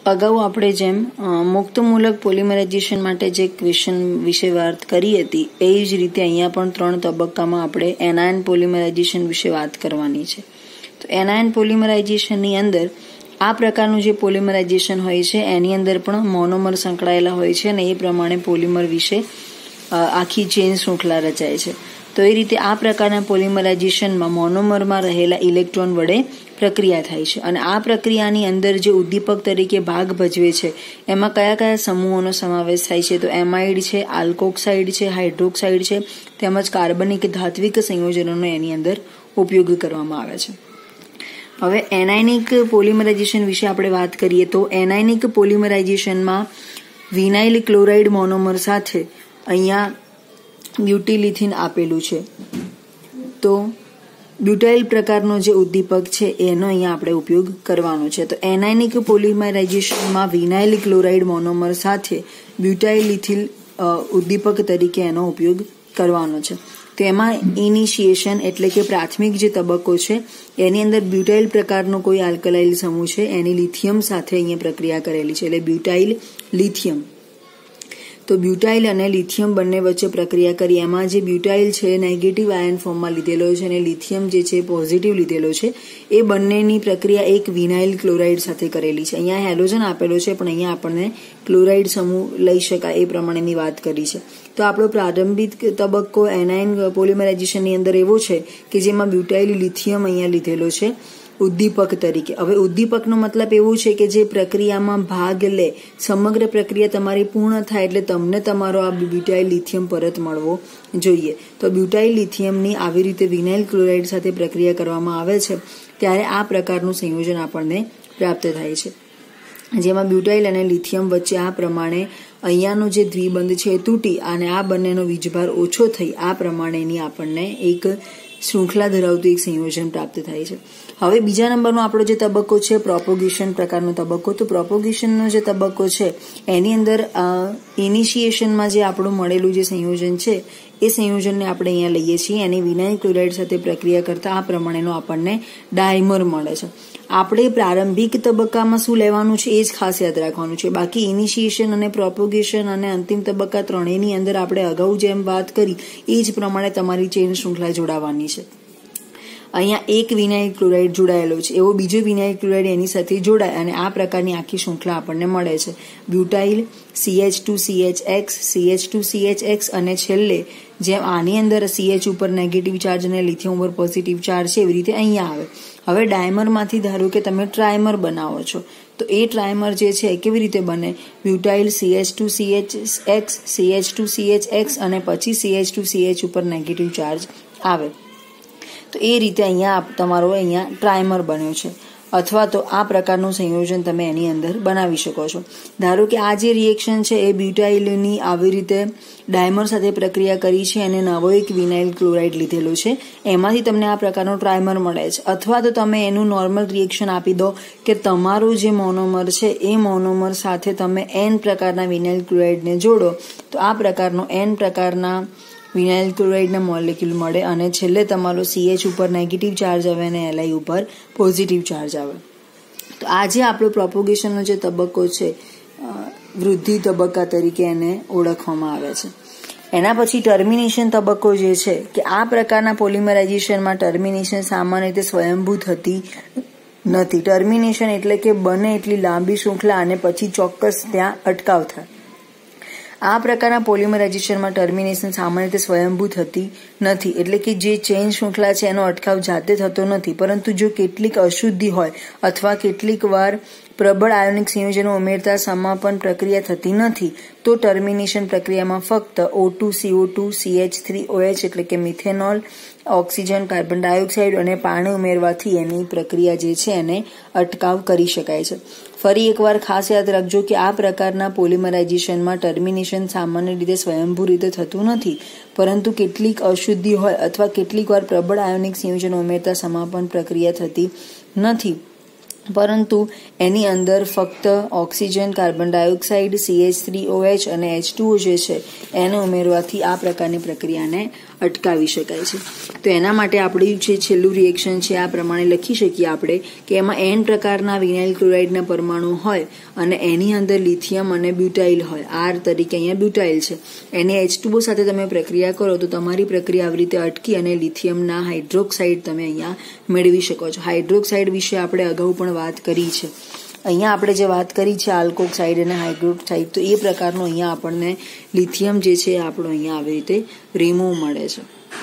અગાઉ આપણે જેમ મુક્તમૂલક પોલિમરાઇઝેશન માટે જે ક્વેશ્ચન વિશે વાત કરી હતી એ જ રીતે અહીંયા પણ 3 તબક્કામાં આપણે એનાયન પોલિમરાઇઝેશન વિશે વાત કરવાની છે. તો એનાયન પોલિમરાઇઝેશનની અંદર આ પ્રકારનું જે પોલિમરાઇઝેશન હોય છે એની અંદર પણ મોનોમર સંકળાયેલા હોય છે અને એ પ્રમાણે પોલિમર વિશે આખી ચેન શૃંખલા રચાય છે. તો એ રીતે આ પ્રકારના પોલિમરાઇઝેશનમાં મોનોમરમાં રહેલા ઇલેક્ટ્રોન વડે પ્રક્રિયા થાય છે અને આ પ્રક્રિયાની અંદર જે ઉદ્દીપક તરીકે ભાગ ભજવે છે એમાં કયા કયા સમૂહોનો સમાવેશ થાય છે? તો એમાઇડ છે, આલ્કોક્સાઇડ છે, હાઇડ્રોક્સાઇડ છે, તેમજ કાર્બનિક ધાત્વિક સંયોજનોનો એની અંદર ઉપયોગ કરવામાં આવે છે. હવે એનાયનિક પોલિમરાઇઝેશન વિશે આપણે વાત કરીએ તો એનાયનિક પોલિમરાઇઝેશનમાં વિનાઇલ ક્લોરાઇડ મોનોમર સાથે અહીંયા બ્યુટિલિથિન આપેલું છે. તો બ્યુટાઇલ પ્રકારનો જે ઉદ્દીપક છે એનો અહીંયા આપણે ઉપયોગ કરવાનો છે. તો એનાયનિક પોલિમરાઇઝેશનમાં વિનાઇલ ક્લોરાઇડ મોનોમર સાથે બ્યુટાઇલિથિલ ઉદ્દીપક તરીકે એનો ઉપયોગ કરવાનો છે. તો એમાં ઇનિશિએશન એટલે કે પ્રાથમિક જે તબક્કો છે એની અંદર બ્યુટાઇલ પ્રકારનો કોઈ આલ્કલાઇલ સમૂહ છે એની લિથિયમ સાથે અહીંયા પ્રક્રિયા કરેલી છે એટલે બ્યુટાઇલ લિથિયમ. તો બ્યુટાઇલ અને લિથિયમ બંને વચ્ચે પ્રક્રિયા કરી એમાં જે બ્યુટાઇલ છે નેગેટિવ આયન ફોર્મમાં લીધેલો છે અને લિથિયમ જે છે પોઝિટિવ લીધેલો છે એ બંનેની પ્રક્રિયા એક વિનાઇલ ક્લોરાઇડ સાથે કરેલી છે. અહીંયા હેલોજન આપેલો છે પણ અહીંયા આપણને ક્લોરાઇડ સમૂહ લઈ શકાય એ પ્રમાણેની વાત કરી છે. તો આપણો પ્રારંભિક તબક્કો એનાયન પોલિમરાઇઝેશનની અંદર એવો છે કે જેમાં બ્યુટાઇલ લિથિયમ અહીંયા લીધેલો છે ઉદ્દીપક તરીકે. હવે ઉદ્દીપકનો મતલબ એવું છે કે જે પ્રક્રિયામાં ભાગ લે, સમગ્ર પ્રક્રિયા તમારી પૂર્ણ થાય એટલે તમને તમારો આ બ્યુટાઇલ લિથિયમ પરત મળવો જોઈએ. તો બ્યુટાઇલ લિથિયમની આવી રીતે વિનાઇલ ક્લોરાઇડ સાથે પ્રક્રિયા કરવામાં આવે છે ત્યારે આ પ્રકારનું સંયોજન આપણને પ્રાપ્ત થાય છે જેમાં બ્યુટાઇલ અને લિથિયમ વચ્ચે આ પ્રમાણે અહીંયાનો જે દ્વિબંધ છે એ તૂટી અને આ બંનેનો વીજભાર ઓછો થઈ આ પ્રમાણેની આપણને એક શૃંખલા ધરાવતું એક સંયોજન પ્રાપ્ત થાય છે. હવે બીજા નંબરનો આપણો જે તબક્કો છે પ્રોપોગેશન પ્રકારનો તબક્કો. તો પ્રોપોગેશનનો જે તબક્કો છે એની અંદર ઇનિશિએશનમાં જે આપણું મળેલું જે સંયોજન છે એ સંયોજનને આપણે અહીંયા લઈએ છીએ એની વિનાઇલ ક્લોરાઇડ સાથે પ્રક્રિયા કરતા આ પ્રમાણેનો આપણને ડાયમર મળે છે. આપણે પ્રારંભિક તબક્કામાં શું લેવાનું છે એ જ ખાસ યાદ રાખવાનું છે. બાકી ઇનિશિએશન અને પ્રોપોગેશન અને અંતિમ તબક્કા ત્રણેયની અંદર આપણે અગાઉ જેમ વાત કરી એ જ પ્રમાણે તમારી ચેન શૃંખલા જોડાવાની છે. અહીંયા એક વિનાઇલ ક્લોરાઇડ જોડાયેલો છે એવો બીજો વિનાઇલ ક્લોરાઇડ એની સાથે જોડાય અને આ પ્રકારની આખી શૃંખલા આપણને મળે છે. બ્યુટાઇલ CH2CHX, CH2CHX અને છેલ્લે જેમ આની અંદર CH ઉપર નેગેટિવ ચાર્જ અને લિથિયમ ઉપર પોઝિટિવ ચાર્જ છે એવી રીતે અહીંયા આવે. હવે ડાયમરમાંથી ધારો કે તમે ટ્રાયમર બનાવો છો તો એ ટ્રાયમર જે છે કેવી રીતે બને? બ્યુટાઇલ CH2CHX, CH2CHX અને પછી CH2CH ઉપર નેગેટિવ ચાર્જ આવે. તો એ રીતે અહીંયા તમારો અહીંયા ટ્રાયમર બન્યો છે અથવા તો આ પ્રકારનું સંયોજન તમે એની અંદર બનાવી શકો છો. ધારો કે આ જે રિએક્શન છે એ બ્યુટાઇલની આવી રીતે ડાયમર સાથે પ્રક્રિયા કરી છે અને નવો એક વિનાઇલ ક્લોરાઇડ લીધેલો છે એમાંથી તમને આ પ્રકારનો ટ્રાયમર મળે છે. અથવા તો તમે એનું નોર્મલ રિએક્શન આપી દો કે તમારું જે મોનોમર છે એ મોનોમર સાથે તમે N પ્રકારના વિનાઇલ ક્લોરાઇડને જોડો તો આ પ્રકારનો N પ્રકારના વિનાઇલ ક્લોરાઇડના મોલેક્યુલ મળે અને છેલ્લે તમારો CH ઉપર નેગેટિવ ચાર્જ આવે અને Li ઉપર પોઝિટિવ ચાર્જ આવે. તો આ જે આપણો પ્રોપોગેશનનો જે તબક્કો છે વૃદ્ધિ તબક્કા તરીકે એને ઓળખવામાં આવે છે. એના પછી ટર્મિનેશન તબક્કો જે છે કે આ પ્રકારના પોલિમરાઇઝેશનમાં ટર્મિનેશન સામાન્ય રીતે સ્વયંભૂ થતી નથી. ટર્મિનેશન એટલે કે બને એટલી લાંબી શૃંખલા અને પછી ચોક્કસ ત્યાં અટકાવ થાય. આ પ્રકારના પોલિમરાઇઝેશનમાં ટર્મિનેશન સામાન્ય રીતે સ્વયંભૂ થતી નથી એટલે કે જે ચેઇન શૃંખલા છે એનો અટકાવ જાતે થતો નથી. પરંતુ જો કેટલીક અશુદ્ધિ હોય અથવા કેટલીક વાર પ્રબળ આયોનિક સંયોજનો ઉમેરતા સમાપન પ્રક્રિયા થતી નથી તો ટર્મિનેશન પ્રક્રિયામાં ફક્ત O2, CO2, CH3OH એટલે કે મિથેનોલ, ઓક્સિજન, કાર્બન ડાયોક્સાઇડ અને પાણી ઉમેરવાથી એની પ્રક્રિયા જે છે એને અટકાવ કરી શકાય છે. ફરી એકવાર ખાસ યાદ રાખજો કે આ પ્રકારના પોલિમરાઇઝેશનમાં ટર્મિનેશન સામાન્ય રીતે સ્વયંભૂ રીતે થતું નથી પરંતુ કેટલીક અશુદ્ધિ હોય અથવા કેટલીક વાર પ્રબળ આયોનિક સંયોજનો ઉમેરતા સમાપન પ્રક્રિયા થતી નથી પરંતુ એની અંદર ફક્ત ઓક્સિજન, કાર્બન ડાયોક્સાઇડ, CH3OH અને H2O જે છે એને ઉમેરવાથી આ પ્રકારની પ્રક્રિયાને અટકાવી શકાય છે. તો એના માટે આપણી જે છેલ્લું રિએક્શન છે આ પ્રમાણે લખી શકીએ આપણે કે એમાં N પ્રકારના વિનાઇલ ક્લોરાઇડના પરમાણુ હોય અને એની અંદર લિથિયમ અને બ્યુટાઇલ હોય. R તરીકે અહીંયા બ્યુટાઇલ છે. એને H2O સાથે તમે પ્રક્રિયા કરો તો તમારી પ્રક્રિયા આવી રીતે અટકી અને લિથિયમના હાઇડ્રોક્સાઇડ તમે અહીંયા મેળવી શકો છો. હાઇડ્રોક્સાઇડ વિશે આપણે અગાઉ પણ વાત કરી છે. અહીંયા આપણે જે વાત કરી છે આલ્કોક્સાઇડ અને હાઇડ્રોક્સાઇડ, તો એ પ્રકારનો અહીંયા આપણને લિથિયમ જે છે આપણો અહીંયા આવી રીતે રિમૂવ મળે છે.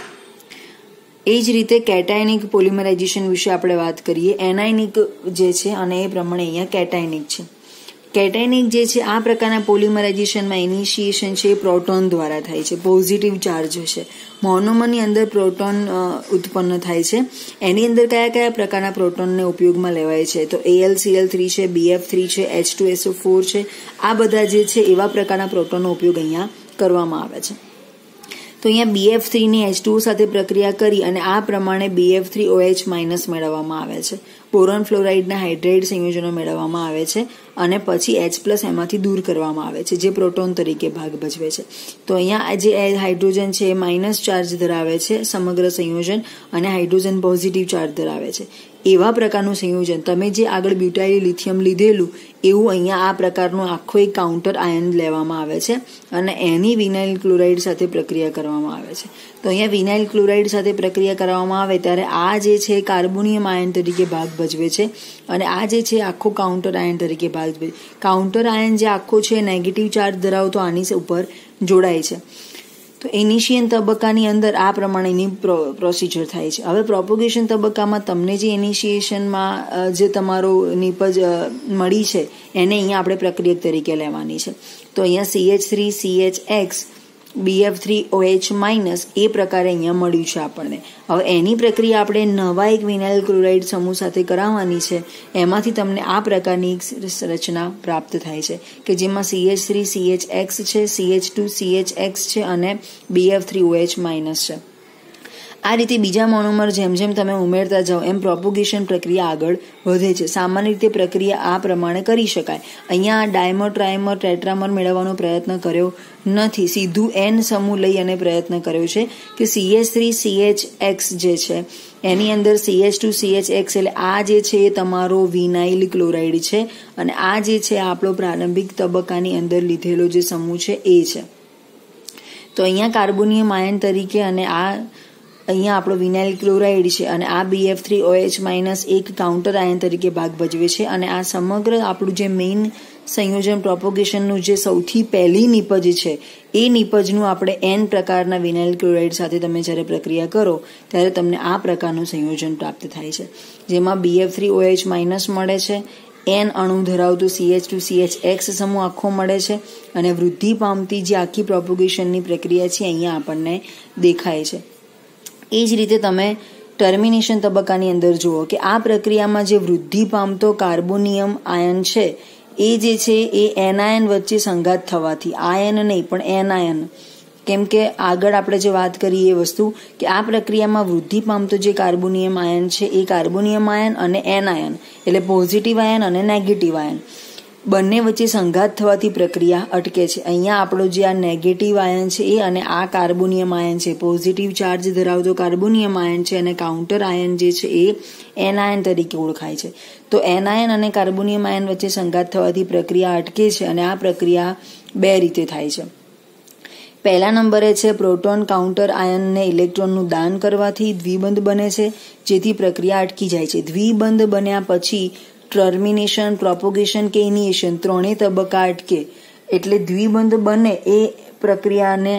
એ જ રીતે કેટાયનિક પોલિમરાઇઝેશન વિશે આપણે વાત કરીએ. એનાયનિક જે છે અને એ પ્રમાણે અહીંયા કેટાયનિક છે. કેટાયનિક જે છે આ પ્રકારના પોલિમરાઇઝેશનમાં ઇનિશિએશન છે એ પ્રોટોન દ્વારા થાય છે. પોઝિટિવ ચાર્જ છે. મોનોમરની અંદર પ્રોટોન ઉત્પન્ન થાય છે. એની અંદર કયા કયા પ્રકારના પ્રોટોનને ઉપયોગમાં લેવાય છે? તો AlCl3 છે, BF3 છે, H2SO4 છે. આ બધા જે છે એવા પ્રકારના પ્રોટોનનો ઉપયોગ અહીંયા કરવામાં આવે છે. તો અહીંયા BF3 ની H2O સાથે પ્રક્રિયા કરી અને આ પ્રમાણે BF3OH- મેળવવામાં આવે છે. બોરોન ફ્લોરાઇડના હાઇડ્રાઇડ સંયોજનો મેળવવામાં આવે છે અને પછી H+ એમાંથી દૂર કરવામાં આવે છે જે પ્રોટોન તરીકે ભાગ ભજવે છે. તો અહીંયા જે હાઇડ્રોજન છે એ માઇનસ ચાર્જ ધરાવે છે સમગ્ર સંયોજન અને હાઇડ્રોજન પોઝિટિવ ચાર્જ ધરાવે છે. એવા પ્રકારનું સંયોજન તમે જે આગળ બ્યુટાઇલ લિથિયમ લીધેલું એવું અહીંયા આ પ્રકારનું આખો એક કાઉન્ટર આયન લેવામાં આવે છે અને એની વિનાઇલ ક્લોરાઇડ સાથે પ્રક્રિયા કરવામાં આવે છે. તો અહીંયા વિનાઇલ ક્લોરાઇડ સાથે પ્રક્રિયા કરવામાં આવે ત્યારે આ જે છે કાર્બોનિયમ આયન તરીકે ભાગ ભજવે છે અને આ જે છે આખો કાઉન્ટર આયન તરીકે ભાગ ભજવે. કાઉન્ટર આયન જે આખો છે નેગેટિવ ચાર્જ ધરાવતો આની ઉપર જોડાય છે. તો ઇનિશિયલ તબક્કાની અંદર આ પ્રમાણેની પ્રોસિજર થાય છે. હવે પ્રોપોગેશન તબક્કામાં તમને જે ઇનિશિએશનમાં જે તમારો નિપજ મળી છે એને અહીંયા આપણે પ્રક્રિયક તરીકે લેવાની છે. તો અહીંયા CH3CHX BF3OH- એ પ્રકારે અહીંયા મળ્યું છે આપણને. હવે એની પ્રક્રિયા આપણે નવા એક વિનાઇલ ક્લોરાઇડ સમૂહ સાથે કરાવવાની છે. એમાંથી તમને આ પ્રકારની રચના પ્રાપ્ત થાય છે કે જેમાં CH3CHX છે, CH2CHX છે અને BF3OH- છે. આ રીતે બીજા મોનોમર જેમ જેમ તમે ઉમેરતા જાઓ એમ પ્રોપોગેશન પ્રક્રિયા આગળ વધે છે. સામાન્ય રીતે પ્રક્રિયા આ પ્રમાણે કરી શકાય. અહીંયા ડાયમર, ટ્રાયમર, ટેટ્રામર મેળવવાનો પ્રયત્ન કર્યો નથી. સીધું N સમૂહ લઈ અને પ્રયત્ન કર્યો છે કે CH3CHX જે છે એની અંદર CH2CHX એટલે આ જે છે એ તમારો વિનાઇલ ક્લોરાઇડ છે અને આ જે છે આપણો પ્રારંભિક તબક્કાની અંદર લીધેલો જે સમૂહ છે એ છે. તો અહીંયા કાર્બોનિયમ આયન તરીકે અને આ અહીંયા આપણો વિનાઇલ ક્લોરાઇડ છે અને આ BF3OH- એક કાઉન્ટર આયન તરીકે ભાગ ભજવે છે અને આ સમગ્ર આપણું જે મેઇન સંયોજન પ્રોપોગેશનનું જે સૌથી પહેલી નિપજ છે એ નિપજનું આપણે N પ્રકારના વિનાઇલ ક્લોરાઇડ સાથે તમે જ્યારે પ્રક્રિયા કરો ત્યારે તમને આ પ્રકારનું સંયોજન પ્રાપ્ત થાય છે જેમાં BF3OH- મળે છે. N અણુ ધરાવતું CH2CHX સમૂહ આખો મળે છે અને વૃદ્ધિ પામતી જે આખી પ્રોપોગેશનની પ્રક્રિયા છે અહીંયા આપણને દેખાય છે. એ જ રીતે તમે ટર્મિનેશન તબક્કાની અંદર જુઓ કે આ પ્રક્રિયામાં જે વૃદ્ધિ પામતો કાર્બોનિયમ આયન છે એ જે છે એ એનાયન વચ્ચે સંઘાત થવાથી, આયન નહીં પણ એનાયન, કેમ કે આગળ આપણે જે વાત કરીએ એ વસ્તુ કે આ પ્રક્રિયામાં વૃદ્ધિ પામતો જે કાર્બોનિયમ આયન છે એ કાર્બોનિયમ આયન અને એનાયન એટલે પોઝિટિવ આયન અને નેગેટિવ આયન બંને વચ્ચે સંઘાત થવાથી પ્રક્રિયા અટકે છે. અહીંયા આપણો જે આ નેગેટિવ આયન છે એ અને આ કાર્બોનિયમ આયન છે પોઝિટિવ ચાર્જ ધરાવતો કાર્બોનિયમ આયન છે અને કાઉન્ટર આયન જે છે એ એનાયન તરીકે ઓળખાય છે. તો એનાયન અને કાર્બોનિયમ આયન વચ્ચે સંઘાત થવાથી પ્રક્રિયા અટકે છે અને આ પ્રક્રિયા બે રીતે થાય છે. પહેલા નંબરે છે પ્રોટોન કાઉન્ટર આયનને ઇલેક્ટ્રોનનું દાન કરવાથી દ્વિબંધ બને છે જેથી પ્રક્રિયા અટકી જાય છે. દ્વિબંધ બન્યા પછી ટર્મિનેશન, પ્રોપોગેશન કે ઇનિશિએશન ત્રણેય તબક્કા અટકે એટલે દ્વિબંધ બને એ પ્રક્રિયાને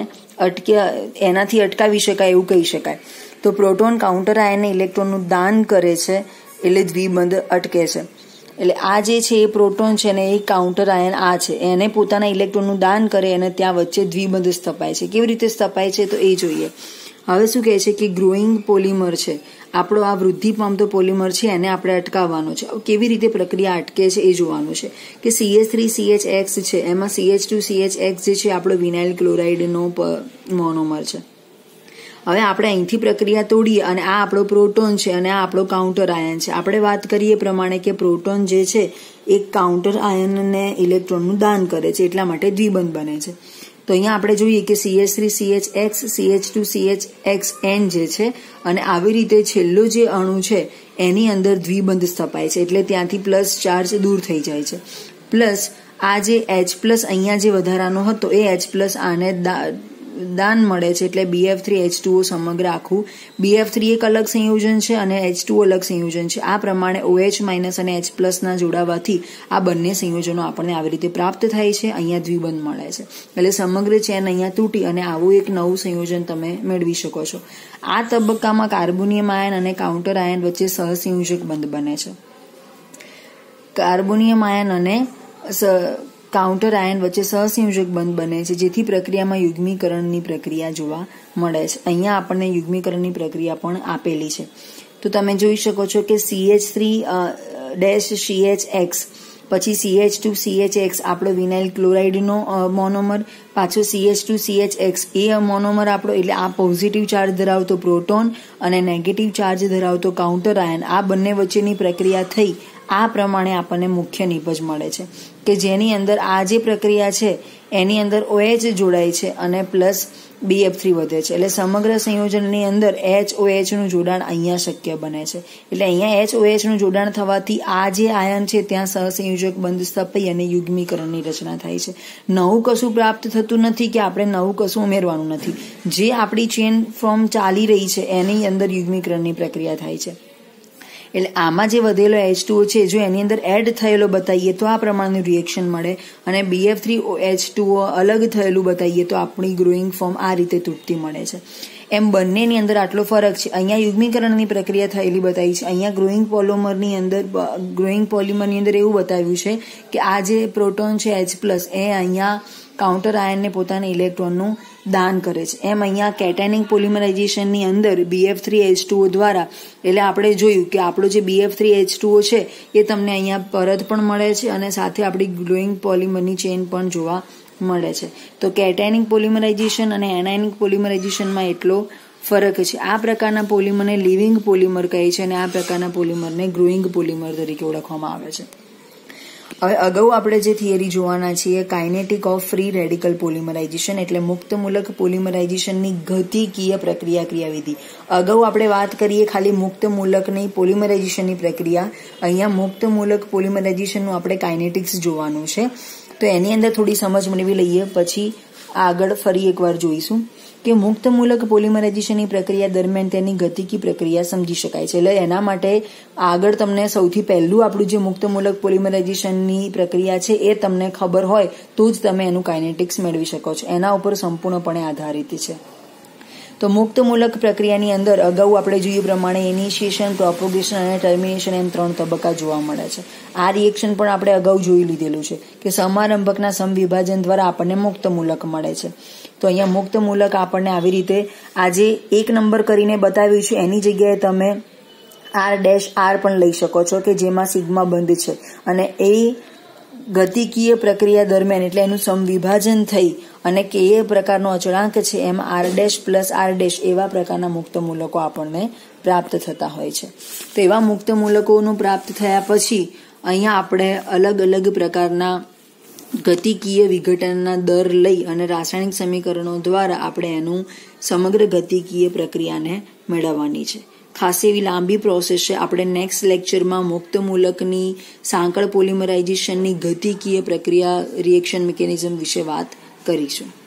એનાથી અટકાવી શકાય એવું કહી શકાય. તો પ્રોટોન કાઉન્ટર આયનને ઇલેક્ટ્રોનનું દાન કરે છે એટલે દ્વિબંધ અટકે છે. એટલે આ જે છે એ પ્રોટોન છે ને એ કાઉન્ટર આયન આ છે એને પોતાના ઇલેક્ટ્રોનનું દાન કરે અને ત્યાં વચ્ચે દ્વિબંધ સ્થપાય છે. કેવી રીતે સ્થપાય છે તો એ જોઈએ. હવે શું કહે છે કે ગ્રોઈંગ પોલિમર છે આપણો આ વૃદ્ધિ પામતો પોલિમર છે એને આપણે અટકાવવાનો છે. કેવી રીતે પ્રક્રિયા અટકે છે એ જોવાનું છે કે CH3CHX છે એમાં CH2CHX જે છે આપણો વિનાઇલ ક્લોરાઇડનો મોનોમર છે હવે આપણે અહીંથી પ્રક્રિયા તોડીએ અને આ આપણો પ્રોટોન છે અને આ આપણો કાઉન્ટર આયન છે. આપણે વાત કરીએ પ્રમાણે કે પ્રોટોન જે છે એક કાઉન્ટર આયનને ઇલેક્ટ્રોનનું દાન કરે છે, એટલા માટે દ્વિબંધ બને છે. તો અહીંયા આપણે જોઈએ કે CH3CHX CH2CHXN જે છે અને આવી રીતે છેલ્લો જે અણુ છે એની અંદર દ્વિબંધ સ્થપાય છે, એટલે ત્યાંથી પ્લસ ચાર્જ દૂર થઈ જાય છે. પ્લસ આ જે H+ અહીંયા જે વધારાનો હતો એ H+ આને દાન મળે છે, એટલે BF3H2O સમગ્ર આખું. BF3 એક અલગ સંયોજન છે અને H2O અલગ સંયોજન છે. આ પ્રમાણે OH- અને H+ ના જોડાવાથી આ બંને સંયોજનો આપણને આવી રીતે પ્રાપ્ત થાય છે. અહીંયા દ્વિબંધ મળે છે, એટલે સમગ્ર ચેન અહીંયા તૂટી અને આવું એક નવું સંયોજન તમે મેળવી શકો છો. આ તબક્કામાં કાર્બોનિયમ આયન અને કાઉન્ટર આયન વચ્ચે સહસંયોજક બંધ બને છે. કાર્બોનિયમ આયન અને કાઉન્ટર આયન વચ્ચે સહસંયોજક બંધ બને છે, જેથી પ્રક્રિયામાં યુગ્મીકરણની પ્રક્રિયા જોવા મળે છે. અહીંયા આપણને યુગ્મીકરણની પ્રક્રિયા પણ આપેલી છે. તો તમે જોઈ શકો છો કે CH3-CHX પછી CH2CHX આપણો વિનાઇલ ક્લોરાઇડનો મોનોમર, પાછો CH2CHX એ મોનોમર આપણો, એટલે આ પોઝિટિવ ચાર્જ ધરાવતો પ્રોટોન અને નેગેટિવ ચાર્જ ધરાવતો કાઉન્ટર આયન, આ બંને વચ્ચેની પ્રક્રિયા થઈ આ પ્રમાણે આપણને મુખ્ય નિપજ મળે છે કે જેની અંદર આ જે પ્રક્રિયા છે એની અંદર OH જોડાય છે અને પ્લસ BF3 વધે છે, એટલે સમગ્ર સંયોજનની અંદર HOH નું જોડાણ અહીંયા શક્ય બને છે. એટલે અહીંયા HOH નું જોડાણ થવાથી આ જે આયન છે ત્યાં સહસંયોજક બંધ સ્થપાઈ અને યુગ્મીકરણની રચના થાય છે. નવું કશું પ્રાપ્ત થતું નથી કે આપણે નવું કશું ઉમેરવાનું નથી. જે આપણી ચેન ફોર્મ ચાલી રહી છે એની અંદર યુગ્મીકરણની પ્રક્રિયા થાય છે. એટલે આમાં જે વધેલો H2O છે જો એની અંદર એડ થયેલો બતાવીએ તો આ પ્રમાણનું રિએક્શન મળે અને BF3H2O અલગ થયેલું બતાવીએ તો આપણી ગ્રોઈંગ ફોર્મ આ રીતે તૂટતી મળે છે. એમ બંનેની અંદર આટલો ફરક છે. અહીંયા યુગ્મીકરણની પ્રક્રિયા થયેલી બતાવી છે, અહીંયા ગ્રોઈંગ પોલિમરની અંદર એવું બતાવ્યું છે કે આ જે પ્રોટોન છે H+ એ અહીંયા કાઉન્ટર આયનને પોતાના ઇલેક્ટ્રોનનું દાન કરે છે. એમ અહીંયા કેટાયનિક પોલિમરાઇઝેશનની અંદર BF3H2O દ્વારા, એટલે આપણે જોયું કે આપણો જે BF3H2O છે એ તમને અહીંયા પરત પણ મળે છે અને સાથે આપણી ગ્લોઈંગ પોલિમરની ચેન પણ જોવા મળે છે. તો કેટાયનિક પોલિમરાઇઝેશન અને એનાયનિક પોલિમરાઇઝેશનમાં એટલો ફરક છે. આ પ્રકારના પોલિમરને લિવિંગ પોલિમર કહે છે અને આ પ્રકારના પોલિમરને ગ્રોઈંગ પોલિમર તરીકે ઓળખવામાં આવે છે. હવે અગાઉ આપણે જે થિયરી જોવાના છીએ kinetic of free radical polymerization, એટલે મુક્તમૂલક પોલિમરાઇઝેશનની ગતિકીય પ્રક્રિયા ક્રિયાવિધિ. અગાઉ આપણે વાત કરીએ ખાલી મુક્તમૂલકની પોલિમરાઇઝેશનની પ્રક્રિયા, અહીંયા મુક્તમૂલક પોલિમરાઇઝેશનનું આપણે કાઇનેટિક્સ જોવાનું છે. તો એની અંદર થોડી સમજ મેળવી લઈએ, પછી આગળ ફરી એકવાર જોઈશું કે મુક્તમૂલક પોલિમરાઇઝેશનની પ્રક્રિયા દરમિયાન તેની ગતિકી પ્રક્રિયા સમજી શકાય છે. એટલે એના માટે આગળ તમને સૌથી પહેલું આપણું જે મુક્તમૂલક પોલિમરાઇઝેશનની પ્રક્રિયા છે એ તમને ખબર હોય તો જ તમે એનું કાઇનેટિક્સ મેળવી શકો છો. એના ઉપર સંપૂર્ણપણે આધારિત છે. તો મુક્તમૂલક પ્રક્રિયાની અંદર અગાઉ આપણે જોયું પ્રમાણે ઇનિશિએશન, પ્રોપોગેશન અને ટર્મિનેશન એમ 3 તબક્કા જોવા મળે છે. આ રિએક્શન પણ આપણે અગાઉ જોઈ લીધેલું છે કે સમારંભકના સમવિભાજન દ્વારા આપણને મુક્તમૂલક મળે છે. તો અહીંયા મુક્તમૂલક આપણને આવી રીતે આજે 1 નંબર કરીને બતાવ્યું છે, એની જગ્યાએ તમે R' પણ લઈ શકો છો કે જેમાં સિગ્મા બંધ છે અને એ ગતિકીય પ્રક્રિયા દરમિયાન, એટલે એનું સમવિભાજન થઈ અને કે એ પ્રકારનો અચળાંક છે એમ R'+R' એવા પ્રકારના મુક્તમૂલકો આપણને પ્રાપ્ત થતા હોય છે. તો એવા મુક્તમૂલકોનું પ્રાપ્ત થયા પછી અહીંયા આપણે અલગ અલગ પ્રકારના ગતિકીય વિઘટનના દર લઈ અને રાસાયણિક સમીકરણો દ્વારા આપણે એનું સમગ્ર ગતિકીય પ્રક્રિયાને મેળવવાની છે. ખાસ એવી લાંબી પ્રોસેસ છે. આપણે નેક્સ્ટ લેક્ચરમાં મુક્તમૂલકની સાંકળ પોલિમરાઇઝેશનની ગતિકીય પ્રક્રિયા રિએક્શન મિકેનિઝમ વિશે વાત કરીશું.